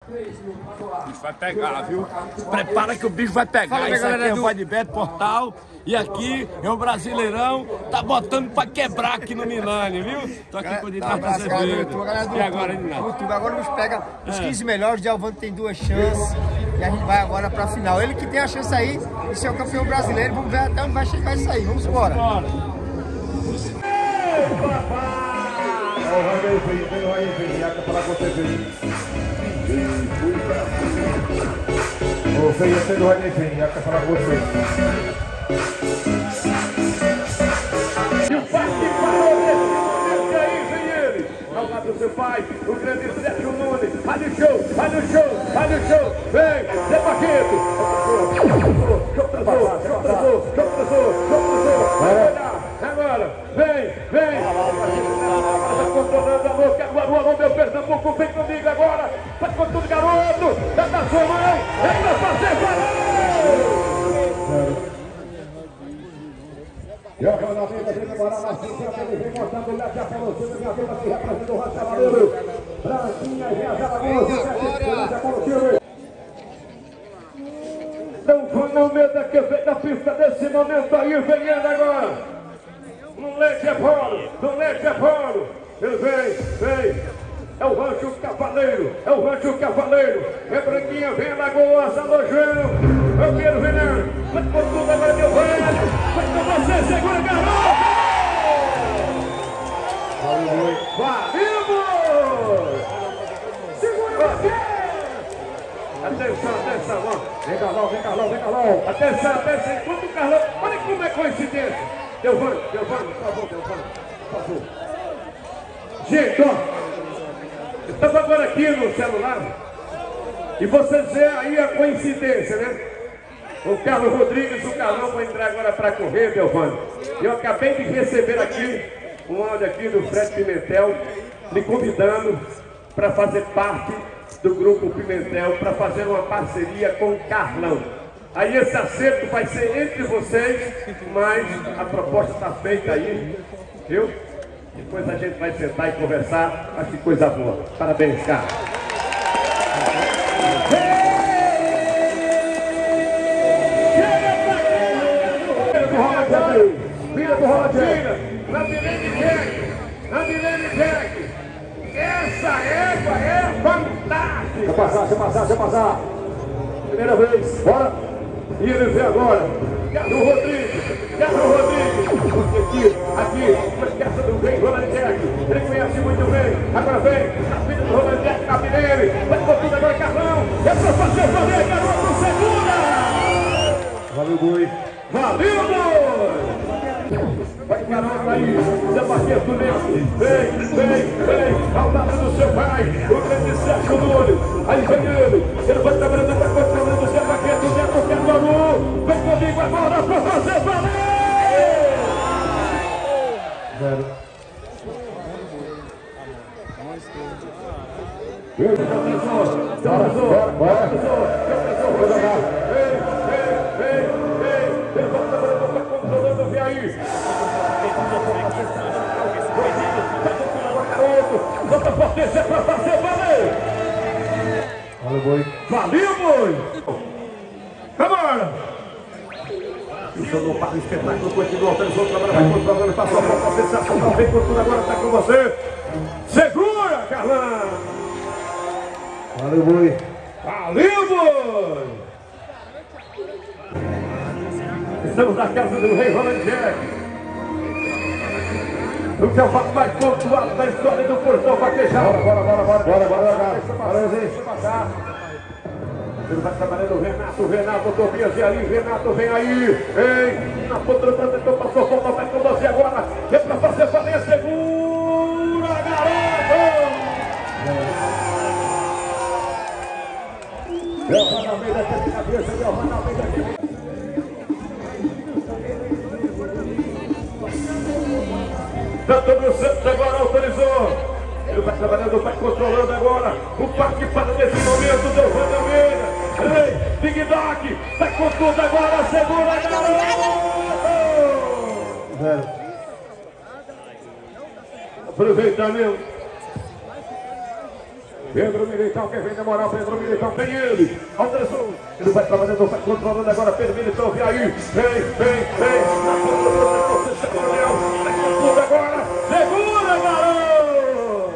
O bicho vai pegar, viu? Se prepara que o bicho vai pegar. Fala, Isso galera aqui é do o Vadibet Portal. E aqui é o Brasileirão. Tá botando pra quebrar aqui no Milani, viu? Tô aqui com o Dinardo Azevedo. E agora, Dinardo? Agora nos pega os 15 melhores. O Delvano tem 2 chances. E a gente vai agora pra final. Ele que tem a chance aí de ser o campeão brasileiro. Vamos ver até onde vai chegar isso aí. Vamos embora. Você ia ter o Radinho, ia falar com você. E o parque parou aí, vem ele. Ao lado do seu pai, o grande Sérgio Nunes. Vai no show, vai no show, vai no show. Vem, Zé Paquito. Agora, vem. Tá controlando a louca, alô, meu Pernambuco, vem comigo agora. Faz com tudo, garoto. Dá na sua mão, é pra fazer valor. E a Ronaldinho vem agora na cintura, ele vem mostrando o leve a Paulo Silva, minha turma que representa o Rádio Cavaleiro. Branquinha e a Zalagoa, não foi no meio da que vem da pista desse momento aí, vem ele agora. No leite é Paulo, ele vem, é o Rancho Cavaleiro, é Branquinha, vem a Lagoa, Salô João, eu quero veneno, vai por tudo agora meu velho, vai com você, segura garoto! Valeu! Segura você! Atenção, vem Carlão, atenção, enquanto o Carlão, olha como é coincidência. Delvano, por favor. Gente, ó, eu estava agora aqui no celular e vocês veem aí a coincidência, né? O Carlos Rodrigues, o Carlão vai entrar agora para correr, Delvano. Eu acabei de receber aqui um áudio aqui do Fred Pimentel, me convidando para fazer parte do Grupo Pimentel, para fazer uma parceria com o Carlão. Aí esse acerto vai ser entre vocês, mas a proposta está feita aí, viu? Depois a gente vai sentar e conversar, acho que coisa boa. Parabéns, cara. Vira do Roladinha, na Milene Jack. Essa égua é fantástica. Deixa eu passar. Primeira vez, bora. E ele vem agora, Carlos Rodrigues, aqui, não esqueça do bem, Ronald Jack, ele conhece muito bem, agora vem, a filha do Ronald Jack, Capinelli, vai por tudo agora, Carlão, é pra fazer valer, garoto, segura! Valeu, Boi! Vai garoto aí, Zé Paquito Neto, vem, ao lado do seu pai, o grande Sérgio Nunes, aí vem ele vai trabalhando, vai controlando o Zé Paquito Neto, que é do Alu, vem comigo agora pra fazer valer! Bota potência pra fazer valer! Valeu, Boi! Valeu, Boi! Agora! O show para o espetáculo continua, autorizou, trabalha, vai controlando, passou a bola, sensacional, vem por tudo agora, tá com você! Segura, Carlão! Valeu, Boi! Valeu, Boi! Estamos na casa do Rei Ronald Jack. O seu fato mais pontuado da história do Portão Vaquejado. Bora, gente. Ele vai trabalhando o Renato, Tobias e ali, Renato vem aí. Ei, na ponta do protetor, passou a bola, vai com você agora. É pra fazer valer, segura, garoto! Delvano Almeida aqui de cabeça, Delvano Almeida aqui. Tanto no Santos agora autorizou. Ele vai trabalhando, vai controlando agora. O parque para nesse momento, Delvano Almeida. Ei, Big Doc, vai com tudo agora, segura a garoto! Aproveitamento. Pedro Militão, quem vem demorar, Pedro Militão, tem ele. Anderson, ele vai trabalhando, vai controlando agora, Pedro Militão, vem aí. Vem. Na ponta do protetor, sensacional. Vai com tudo agora. Segura, garoto.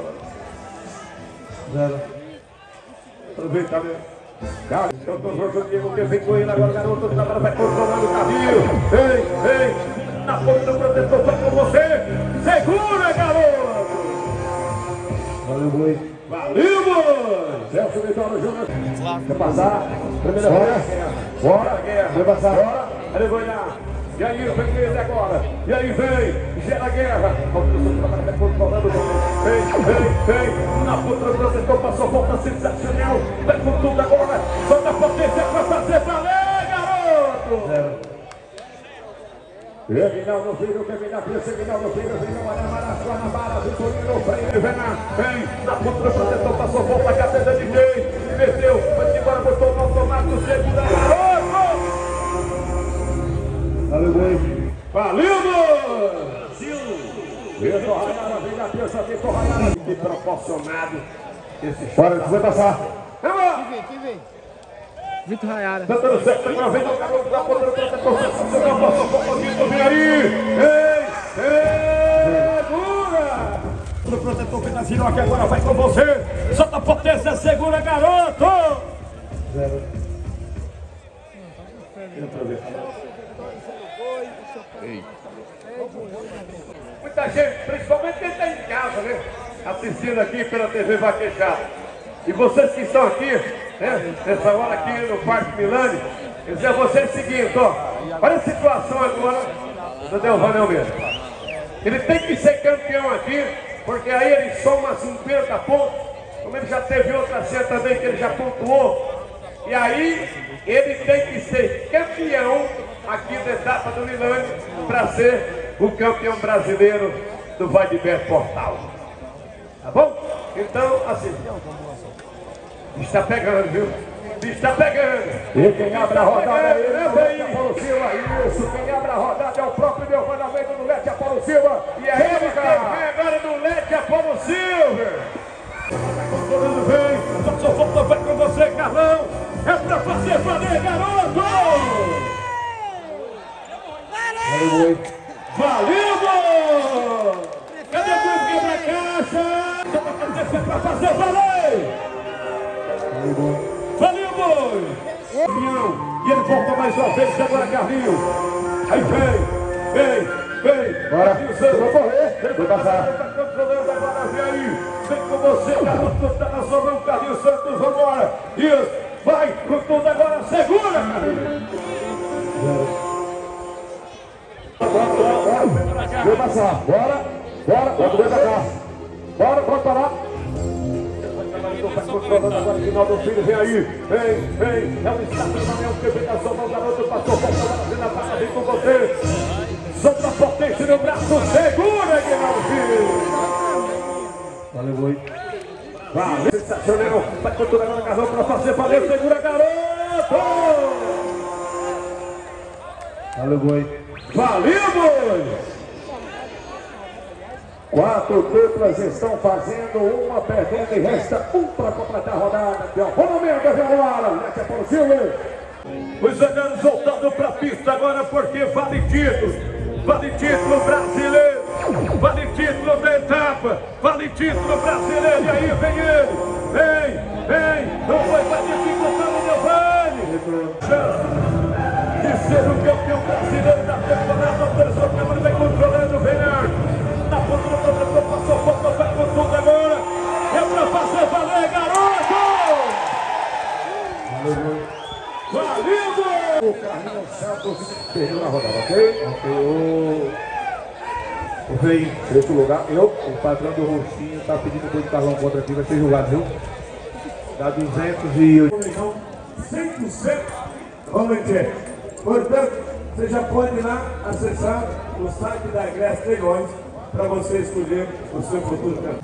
Aproveitamento. Cara, eu tô jogando Diego, que vem com ele agora, garoto. Agora vai controlando o carrinho. Vem. Na ponta do protetor, vai com você. Segura, garoto. Valeu, boi. Valeu, boi! Celso Vitório Júnior. Quer passar? Primeira vez. Bora, guerra. Vai passar. Bora. Ele vai lá. E aí, vem ele agora. E aí, vem. Gera a guerra. Controlando. Vem. Na ponta do protetor, passou volta sensacional. Vai com tudo agora. Solta a potência pra fazer valer, garoto! Reginaldo Filho, Reginaldo Filho, vem no Guanabara, Guanabara, Vitorino, vem na ponta do protetor, passou volta, a cabeça de quem? Meteu, vai embora, botou no automático, segura, garoto! Valeu, boi. Valeu, boi! Vitor Rayara, vem na terça, Vitor Rayara, que proporcionado esse chute. Bora, vai passar. Vamos! Quem vem? Vitor Rayara. Tá dando certo, agora vem no garoto da ponta do protetor, sensacional, passou um pouquinho, vem aí! Segura! O protetor Pedazinho aqui agora vai com você! Solta a potência, segura, garoto! Muita gente, principalmente quem está em casa, né? Assistindo aqui pela TV Vaquejada. E vocês que estão aqui, né? Nessa hora aqui no Parque Milani, eu dizer a vocês o seguinte, ó. Olha a situação agora do Delvanel mesmo. Ele tem que ser campeão aqui, porque aí ele soma 50 pontos, como ele já teve outra cena também que ele já pontuou. E aí ele tem que ser campeão aqui da etapa do Milani para ser o campeão brasileiro do Vai de Bet Portal. Tá bom? Então, assim, está pegando, viu? Está pegando. E quem abre a rodada é ele, Lete Apolo Silva. Isso, quem abre a rodada é o próprio Delvanamento do Lete Apolo Silva. E aí ele vem agora no Lete Apolo Silva. Controlando bem. Só falta vai com você, Carlão. É pra fazer valer, garoto! Valeu, boi. Valeu, boi! Cadê o grupo quebra-caixa? É pra fazer valer! Valeu, boi. Valeu, boi! E ele volta mais uma vez, agora Carlinhos. Aí vem. Bora. Carlinhos Santos. Vou correr. Vou passar. Tá controlando agora, vem aí. Vem com você, garoto, tá na sua mão, Carlinhos Santos, vambora. Isso, vai com tudo agora, segura, Carlinhos. Vou passar. Bora, bota o dedo pra cá. Bora, pode parar. Tá controlando agora, final do filho, vem aí, vem, é o Estado do Manel, que vem da sua mão, garoto, passou, volta, na barra, vem com você. Solta a potência no braço, segura, Guilherme Filho. Valeu, boi. Valeu, sensacional, vai controlando agora, Carlão, pra fazer, valeu, segura, garoto. Valeu, boi. Valeu, boi. 4 duplas estão fazendo uma perdendo e resta um para completar a rodada. Delvanamento, Lete Apolo Silva. Os olhanos voltando para a pista agora porque vale título brasileiro, vale título da etapa, vale título brasileiro. E aí vem ele, vem, não vai dificultar o Delvani. Chance de ser o campeão brasileiro da temporada. O terceiro câmara vem controlando, vem na ponta do protetor, passou volta, vai com tudo agora. É pra fazer valer, garoto! Valeu, O Carlinhos Santos perdeu na rodada, ok? O Rei, sexto lugar. O patrão do Roxinho tá pedindo coisa de Carlão contra aqui, vai ser julgado, viu? Dá 208. 100% volunteer. Portanto, você já pode ir lá acessar o site da Igreja Leilões para você escolher o seu futuro campeão.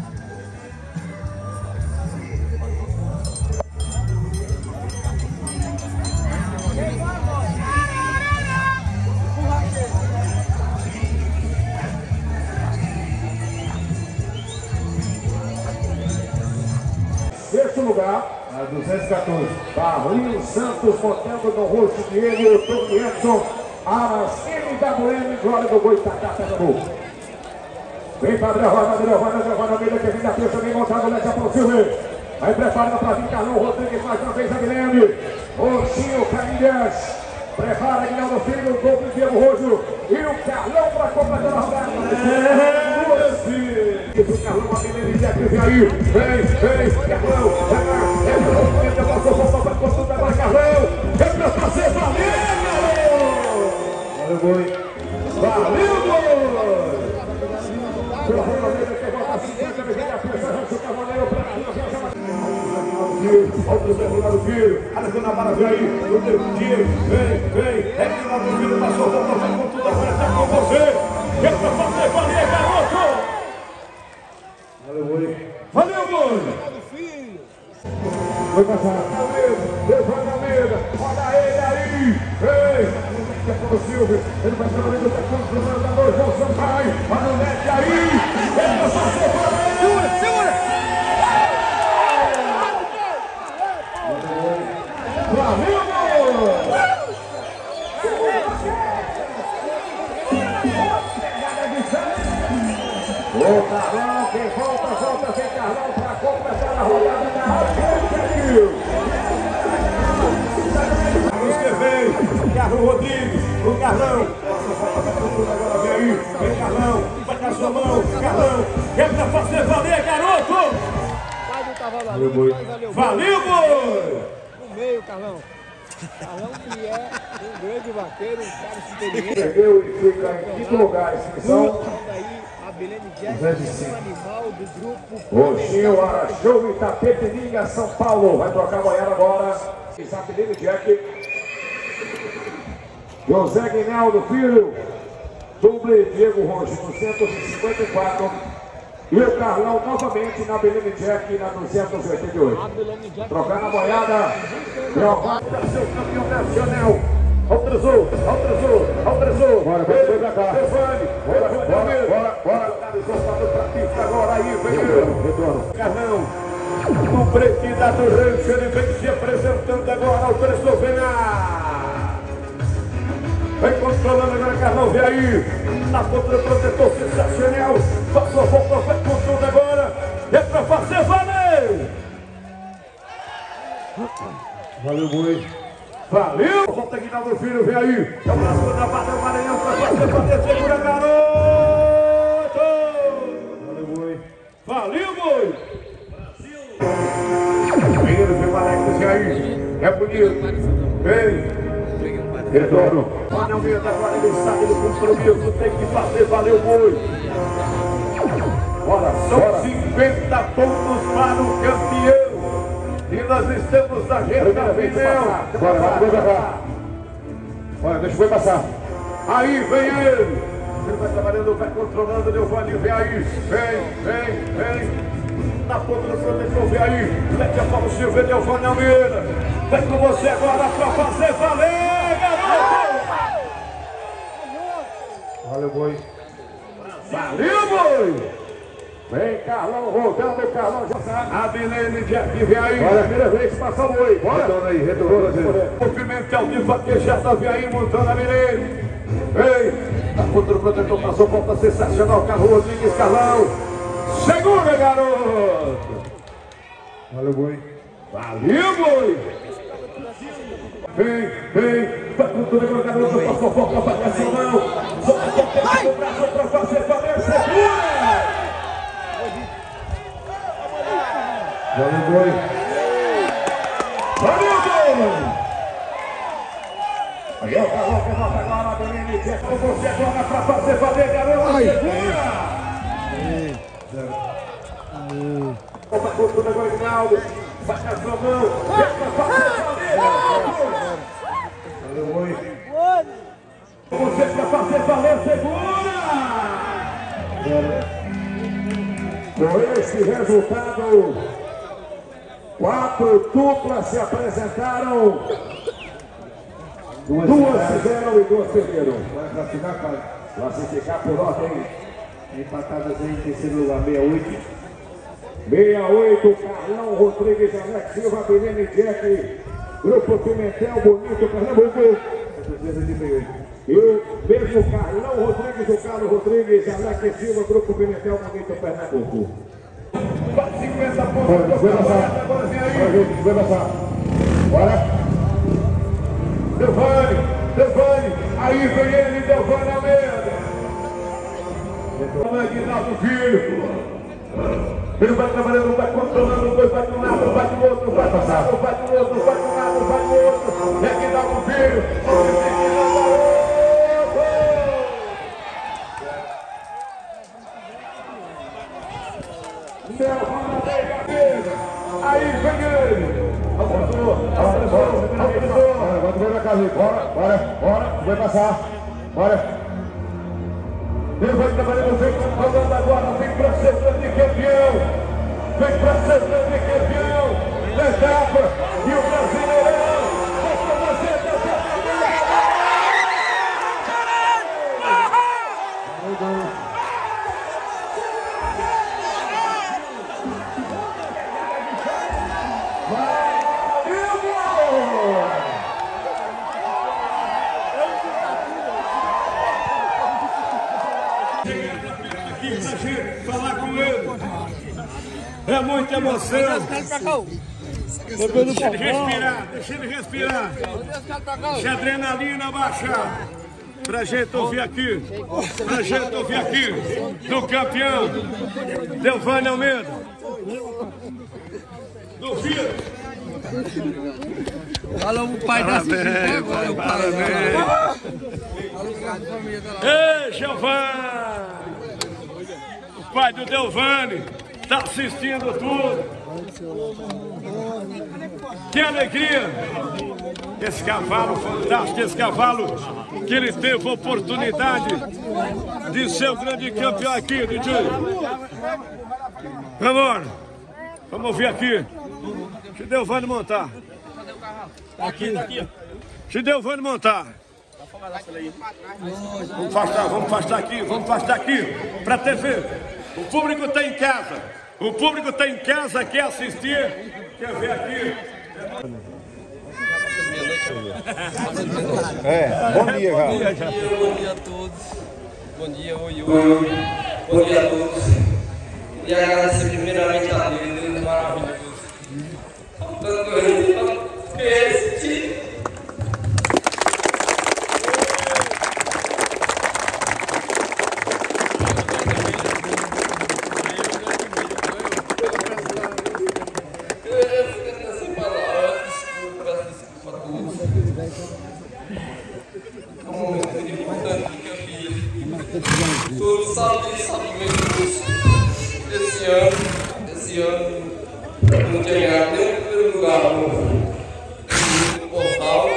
214. Barrinho Santos montando no rosto dele, o Tony Edson, Aras, MWM, Glória do Goitacá, pega o gol. Vem para Adriano, Mira, que vem da terça, vem montado, leva para o Silvio. Aí prepara para vir Carlão Rodrigues, mais uma vez a Guilherme. Roxinho, Carilhas. Prepara Guilherme Filho, o gol do Diego Rojo. E o Carlão para completar a rodada. O Carlão, a Guilherme de aqui, vem aí. Vem, Carlão. Passou, voltou para construir agora, Carlão. É para fazer valer, Carlão. Valeu, boi. Valeu, boi. Outro Fernando Filho, Alexandre Navarro aí, o Tiro, vem, é que o Filho passou, voltou, vai com tudo, agora está com você, quer pra fazer valer, garoto! Valeu, boi! Valeu, boi! Vai passar, levanta a mesa, olha ele aí, vem! É para o Silvio, ele vai trabalhando, está construindo a dois, João Sampaio, olha o Nete aí, é para fazer valer! Segura! O Carlão, quem volta, vem Carlão para completar a rodada da área. Carlos que vem, Carlos Rodrigues, o Carlão. Agora vem aí, vem Carlão, vai na sua mão, Carlão. É para fazer valer, garoto! Valeu, boi. Valeu, boi! No meio, Carlão. Carlão que é um grande vaqueiro, um cara superior. Perdeu e fica em quinto lugar, inscrição. A Belene Jack, um animal do grupo. Roxinho, Arachou, Itapetininga, São Paulo. Vai trocar a boiada agora. Belene Jack. José Guinaldo Filho. Duble Diego Roxo, no 154. E o Carlão novamente na Belene Jack, na 288. Trocar na boiada. Seu campeão nacional. Autorizou. Bora, vem pra cá. Bora. Agora aí, vem. Carlão. No Pretida do Rancho, ele vem se apresentando agora. Autorizou, vem lá. Vem controlando agora, Carlão, vem aí. Na ponta do protetor sensacional. Passou, voltou, vai com tudo agora. É pra fazer valer. Valeu, boi. Valeu! Volta Guinaldo Filho, vem aí. É o braço da Bata, o Maranhão pra fazer, segura, garoto! Valeu, boi. Valeu, boi! Menino, vem o Alex, vem aí. É bonito. Vem. Retorno. Olha o meio agora, ele sabe do compromisso. Tem que fazer, valeu, boi. Olha, são 50 pontos para o campeão. E nós estamos na reta final. Bora, deixa o boi passar. Aí vem ele. Ele vai trabalhando, vai controlando, Leovani, vem aí. Vem. Na ponta do protetor, vem aí. Mete a Paulo Silva, Leovani Almeida. Vem com você agora pra fazer valer, garoto. Valeu, boi. Valeu, boi. Vem, Carlão, rodando, Carlão já sabe. A Belene de aqui, vem aí. Olha, primeira vez, passa o boi. Bora. Retorno. O Pimentel de vaquejada, vem aí, montando a Belene. Vem. Na ponta do protetor, passou, volta sensacional. Carlos Rodrigues, Carlão. Segura, garoto. Valeu, boi. Valeu, boi. Vem. Vai com tudo agora, garoto. Passou, volta, vai nacional. Vai o braço pra fazer valer, segura. Valeu, boi. Aí é o Carlão que volta agora, Belene, que é com você agora pra fazer valer, garoto. Segura! Volta com tudo agora, Guinaldo. Vai na sua mão. É pra fazer valer, garoto. Valeu, boi. Você pra fazer valer, segura! Com esse resultado, 4 duplas se apresentaram. 2 fizeram e 2 perderam. Vai classificar por ordem. Empatadas em terceiro lugar, 68. 68, Carlão Rodrigues, Alex Silva, Bilene Jack, Grupo Pimentel, Bonito, Pernambuco. E o mesmo Carlão Rodrigues, o Carlos Rodrigues, Alex Silva, Grupo Pimentel, Bonito, Pernambuco. 50 pontos. Vai passar. Bora. Delvane, aí vem ele, Delvane Almeida. Aguinaldo Filho. Ele vai trabalhando, vai controlando, dois, vai de um lado, vai do outro, vai passar, vai do outro, vai de um lado, vai do outro. E Aguinaldo Filho. Aí vem ele. Vai pra casa, bora, vai passar, bora. Ele vai trabalhando, vem jogando agora, vem pra ser grande campeão, vem pra ser grande campeão da etapa e o Brasileirão. Falar com ele. É muita emoção. Deixa ele respirar. Deixa a adrenalina baixar. Pra gente ouvir aqui. Do campeão Delvane Almeida. Do filho. Fala o pai da Cicê agora. Parabéns. Ei, Giovanni. O pai do Delvane está assistindo tudo. Que alegria! Esse cavalo fantástico, esse cavalo que ele teve a oportunidade de ser o grande campeão aqui, DJ. Vamos ver aqui. Se Delvane montar. Aqui. Se Delvane montar. Vamos afastar aqui para a TV. O público está em casa. Quer assistir, quer ver aqui. Bom dia, cara. Bom dia a todos. Bom dia, oi. Bom dia a todos. E agradecer primeiramente a Deus, Deus maravilhoso. Tanto que esse todos sabem mesmo esse ano eu não tinha ganhado nem o primeiro lugar no portal,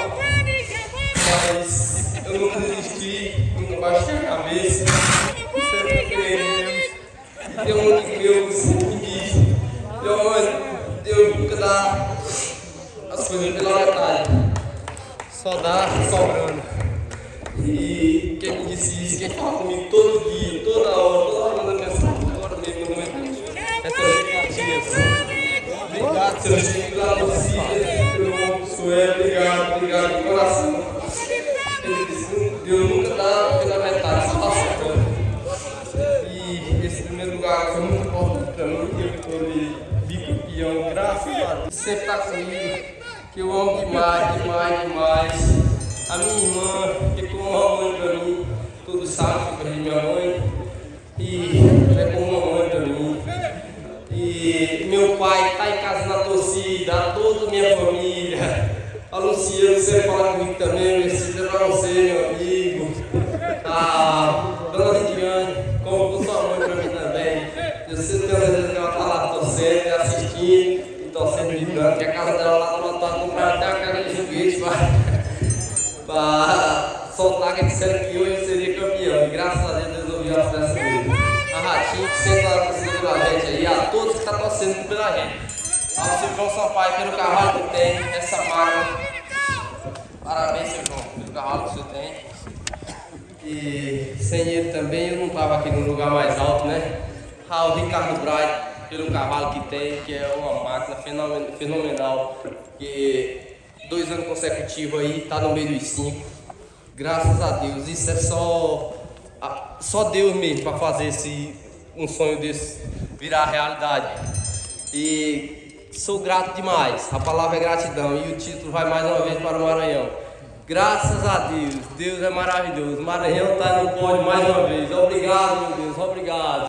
mas eu nunca desisti, nunca baixei a cabeça, sempre queremos. Tem um amigo meu que diz, Deus nunca dá as coisas pela metade, só dá sobrando. E quem me disse isso, quem fala comigo todo dia, toda hora da mensagem, agora mesmo no momento, é seu Matias. Obrigado, seu Chico, da torcida, pelo nome do Sueli, obrigado de coração. Ele disse, Deus nunca dá pela metade, só dá sobrando. E esse primeiro lugar foi muito importante para mim, eu fui bicampeão, graças a Deus. Sempre está comigo, que eu amo demais. A minha irmã, que como uma mãe para mim, todos sabem que eu minha mãe, e ela é como uma mãe para mim. E meu pai está em casa na torcida, toda a minha família. A Luciana, você fala comigo também, eu preciso para você, meu amigo. A dona Lidiane, como sua mãe para mim também. Eu sei que ela está lá torcendo, assistindo e torcendo vibrando, que a casa dela lá no Natal comprar até a cara de foguete para soltar que disseram que hoje eu seria campeão. E graças a Deus ouviu as peças dele. A Ratinho que sempre está torcendo pela gente aí, a todos que estão torcendo pela gente. Ao seu João Sampaio pelo cavalo que tem, essa marca. Parabéns, seu João, pelo cavalo que você tem. E sem ele também eu não estava aqui no lugar mais alto, né? Raul Ricardo Braga, pelo cavalo que tem, que é uma máquina fenomenal, que 2 anos consecutivos aí, tá no meio dos 5. Graças a Deus, isso é só Deus mesmo para fazer um sonho desse virar realidade. E sou grato demais, a palavra é gratidão e o título vai mais uma vez para o Maranhão. Graças a Deus, Deus é maravilhoso, Maranhão está no pódio mais uma vez. Obrigado, meu Deus, obrigado.